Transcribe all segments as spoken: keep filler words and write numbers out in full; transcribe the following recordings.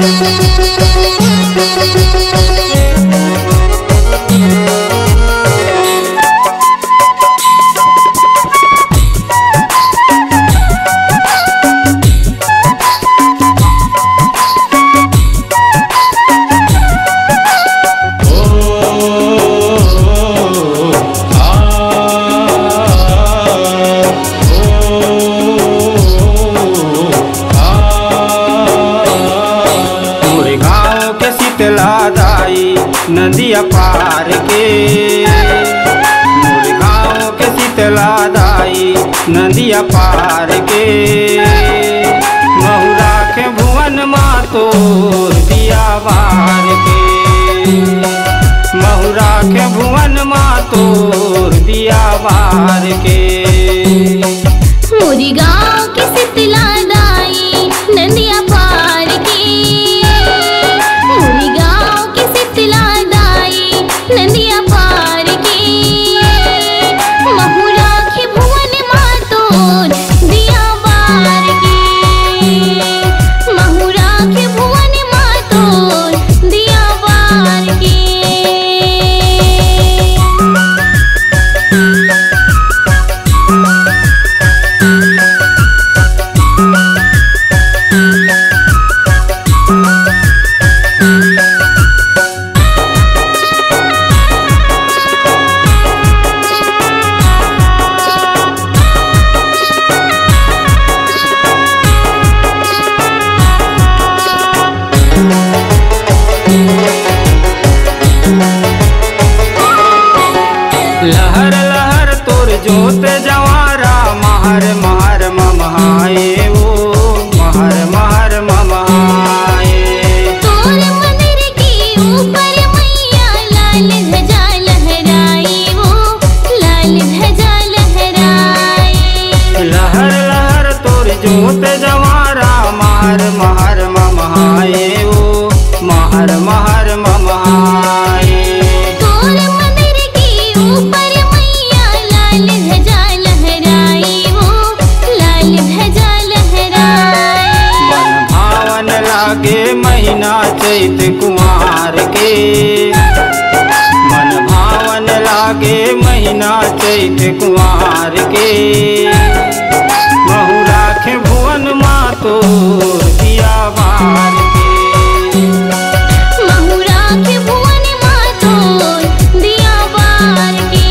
नदिया पार के मोर गाँव के शीतला दाई नदिया पार के महुरा के भुवन माँ तोर दिया बार के महुरा के भुवन माँ तोर दिया बार के मोरी गाँव के शीतला दाई नदिया पार के मोरी गाँव के शीतला दाई नदिया पार के महुरा के भुवन माँ तोर दिया बार के महुरा के भुवन माँ तोर दिया बार के। लहर लहर तोर जोत जवारा महर महर ममहाए वो महर महर ममहाए तोर मंदिर के ऊपर मैया लाल ध्वजा लहराई वो लाल ध्वजा लहराई। लहर लहर तोर जोत जवारा महर महर ममहाए वो महर महर ममहाए तोर मंदिर के ऊपर मैया लाल ध्वजा लहराई वो लाल ध्वजा लहराई। मन भावन लागे महीना चैत कुमार के मन भावन लागे महीना चैत कुमार के महुरा के भुवन माँ तोर दिया बार के महुरा के भुवन माँ तोर दिया बार के।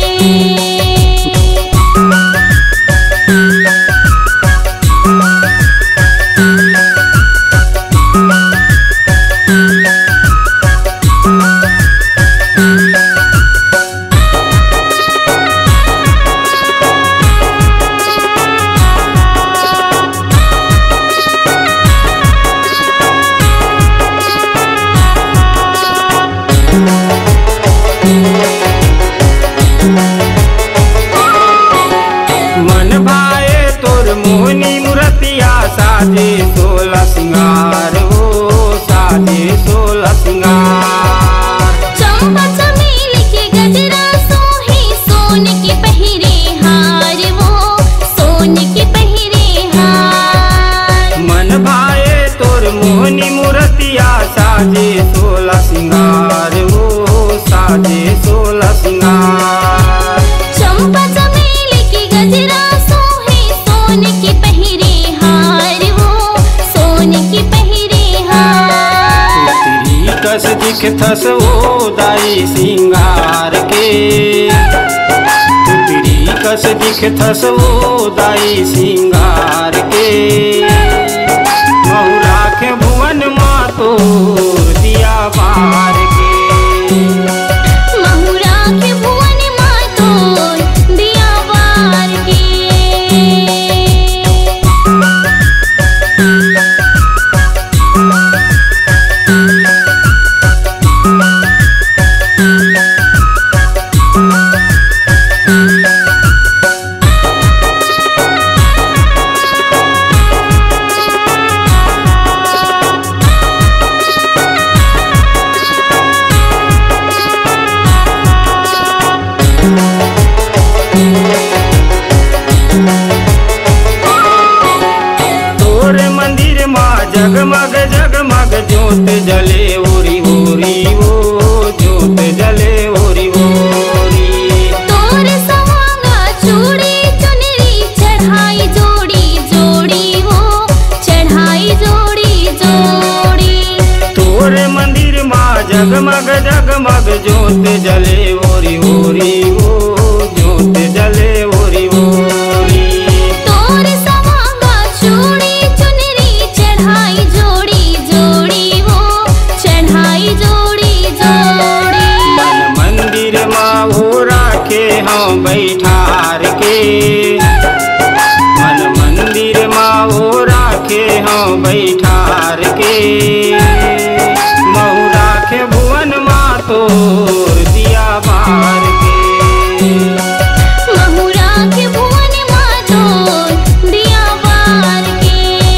मन भाए तोर मोहनी मूर्तिया साजे सोलह सिंगार हो साजे सोलह सिंगार चंपा चमेली के गजरा सोहे सोन के पहिरे हार वो सोन के पहिरे हार। मन भाए तोर मोहनी मूर्तिया साजे सोलह सिंगार हो साजे सोलह सिंगार चंपा चमेली के गजरा सोहे सोन के पहिरे हार वो सोन के पहिरे हार। तेरी कस दिख थस ओ दाई सिंगार के तेरी कस दिख थस ओ दाई सिंगार के महुरा के भुवन माँ तोर दिया बार के महुरा के भुवन माँ तोर दिया बार के। जगमग ज्योत जले ओरी ओरी वो ज्योत जले ओरी ओरी। तोर सवांगा चूड़ी चुनरी चढ़ाई जोड़ी जोड़ी वो चढ़ाई जोड़ी जोड़ी। तोरे मंदिर माँ जगमग जगमग ज्योत जले ओरी ओरी वो ज्योत जले ओरी ओरी। तोर सवांगा चूड़ी चुनरी चढ़ाई जोड़ी जोड़ी वो चढ़ाई जोड़ी जोड़ी। मन मंदिर माँ वो राखे हम बैठार के, मन मंदिर माँ वो राखे हम बैठार के। महू राखे भुवन माँ तोर दिया बार के। महुरा के भुवन माँ तोर दिया बार के।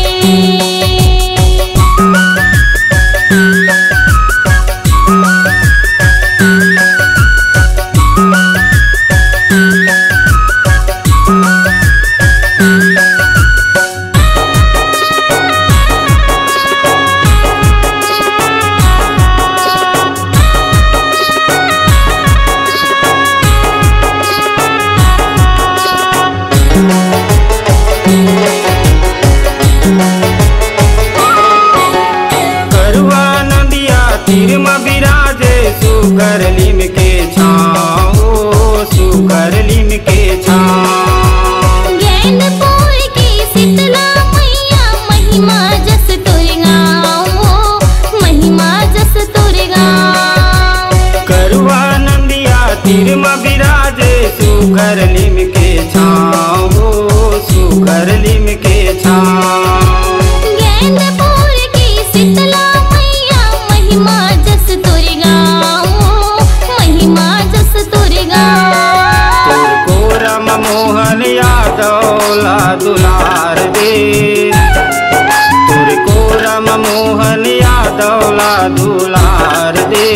करुआ नदिया तीर में विराजे सुकर लिम के छाओ सुकर लिम के छाओ। गैंदपुर की शीतला मैया महिमा जस तुर गाँव महिमा जस तुर गाँव। करुआ नदिया तीर में विराजे सुकर लिम के छाओ सुकर लिम के छाओ। गैंदपुर की शीतला मैया महिमा जस तुर गाँव महिमा जस तुर गाँव। तोर कोरम मोहन यादव ला दुलार दे, तोर कोरम मोहन यादव ला दुलार दे।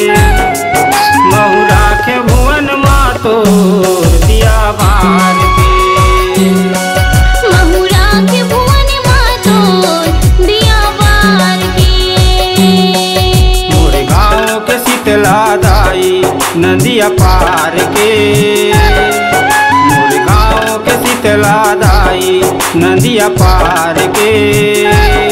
महू राखे भुवन माँ तोर दिया बार के। महुरा के भुवन माँ तोर दिया बार के। मोर गाँव के शीतला दाई नदिया पार के, मोर गाँव के शीतला दाई नदिया पार के।